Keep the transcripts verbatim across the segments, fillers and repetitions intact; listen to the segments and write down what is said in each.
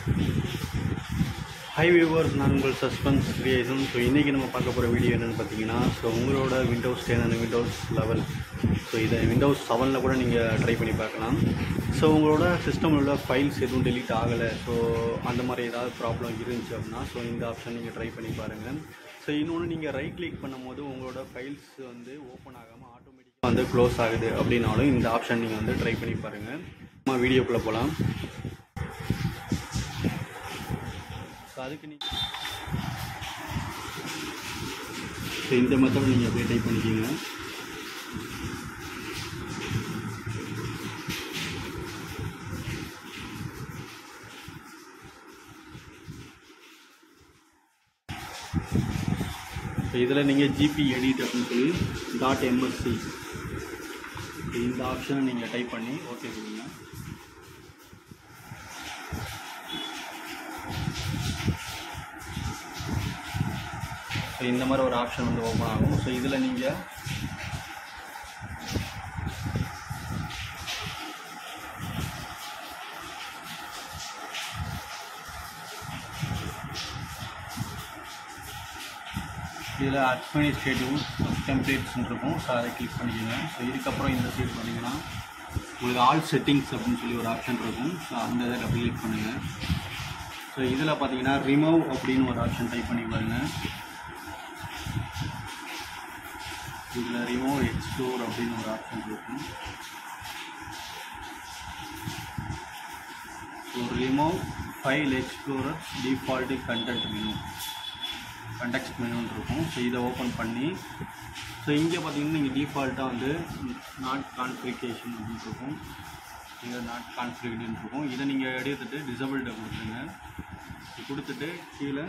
Hi viewers, நான் உங்கள் suspense creation. So இன்றைக்கி நம்ம பார்க்க போகிற வீடியோ என்னென்னு பார்த்தீங்கன்னா, ஸோ உங்களோட Windows ten and Windows eleven, so இதை விண்டோஸ் செவனில் கூட நீங்கள் ட்ரை பண்ணி பார்க்கலாம். ஸோ உங்களோட சிஸ்டமில் உள்ள ஃபைல்ஸ் எதுவும் டெலீட் ஆகலை, ஸோ அந்த மாதிரி ஏதாவது ப்ராப்ளம் இருந்துச்சு அப்படின்னா ஸோ இந்த ஆப்ஷன் நீங்கள் ட்ரை பண்ணி பாருங்கள். ஸோ இன்னொன்று, நீங்கள் ரைட் கிளிக் பண்ணும்போது உங்களோட ஃபைல்ஸ் வந்து ஓப்பன் ஆகாமல் ஆட்டோமேட்டிக்காக வந்து க்ளோஸ் ஆகுது அப்படின்னாலும் இந்த ஆப்ஷன் நீங்கள் வந்து ட்ரை பண்ணி பாருங்கள். நம்ம வீடியோக்குள்ளே போகலாம். ஸோ அதுக்கு நீங்கள் ஸோ இந்த மெத்தட் நீங்கள் அப்படியே டைப் பண்ணிக்கிங்க. ஸோ இதில் நீங்கள் ஜிபி எடிட் அப்படின்னு சொல்லி டாட் எம்எஸ்சி இந்த ஆப்ஷனை நீங்கள் டைப் பண்ணி ஓகே கொடுங்க. ஸோ இந்த மாதிரி ஒரு ஆப்ஷன் வந்து ஓப்பன் ஆகும். ஸோ இதில் நீங்கள் இதில் அட்மினிஸ்ட்ரேட்டிவ் டெம்ப்ளேட்ஸ்ன்னு இருக்கும். ஸோ அதை கிளிக் பண்ணிக்கோங்க. ஸோ இதுக்கப்புறம் இந்த சைட் பண்ணிங்கன்னா உங்களுக்கு ஆல் செட்டிங்ஸ் அப்படின்னு சொல்லி ஒரு ஆப்ஷன் இருக்கும். ஸோ அந்த இதை கிளிக் பண்ணுங்கள். ஸோ இதில் பார்த்தீங்கன்னா ரிமூவ் அப்படின்னு ஒரு ஆப்ஷன் டைப் பண்ணி பாருங்கள். இதில் ரிமூவ் எக்ஸ்ப்ளோர் அப்படின்னு ஒரு ஆப்ஷன் இருக்கும். So remove file explorer default content menu context மெனுன்னு இருக்கும். ஸோ இதை ஓப்பன் பண்ணி ஸோ இங்கே பார்த்தீங்கன்னா நீங்கள் டிஃபால்ட்டாக வந்து நாட் கான்ஃபிகரேஷன் அப்படின்னு இருக்கும். இங்கே நாட் கான்ஃபிகர்டுன்னு இருக்கும். இதை நீங்கள் எடுத்துகிட்டு டிசபிள்டை கொடுத்துருங்க. கொடுத்துட்டு கீழே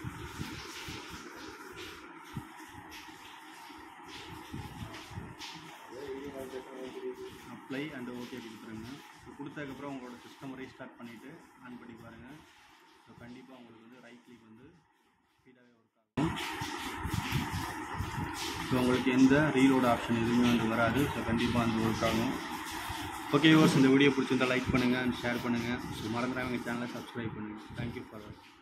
அப்ளை அண்ட் ஓகே கொடுத்துருங்க. ஸோ கொடுத்ததுக்கப்புறம் உங்களோட சிஸ்டம் ரீஸ்டார்ட் பண்ணிவிட்டு ஆன் பண்ணி பாருங்கள். ஸோ கண்டிப்பாக உங்களுக்கு வந்து ரைட் கிளிக் வந்து ஸ்பீடாகவே ஒர்க் ஆகும். ஸோ உங்களுக்கு எந்த ரீலோட் ஆப்ஷன் எதுவுமே வந்து வராது. ஸோ கண்டிப்பாக வந்து ஒர்க் ஆகும். ஓகே வியூவர்ஸ், இந்த வீடியோ பிடிச்சிருந்தால் லைக் பண்ணுங்கள் அண்ட் ஷேர் பண்ணுங்கள். ஸோ மறந்துடாம எங்கள் சேனலை சப்ஸ்கிரைப் பண்ணுங்கள். தேங்க்யூ ஃபார் வாட்சிங்.